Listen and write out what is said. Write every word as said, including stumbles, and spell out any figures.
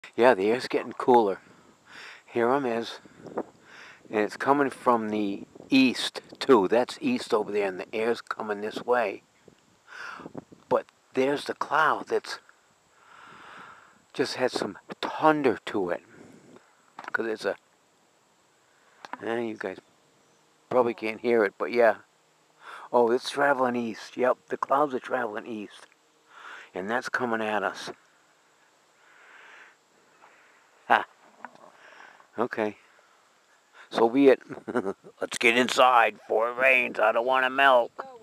Yeah, the air's getting cooler. Here 'em is. And it's coming from the east, too. That's east over there, and the air's coming this way. But there's the cloud that's just had some thunder to it. Because it's a... Eh, you guys probably can't hear it, but yeah. Oh, it's traveling east. Yep, the clouds are traveling east. And that's coming at us. Ha. Okay. So be it. Let's get inside before it rains. I don't want to melt.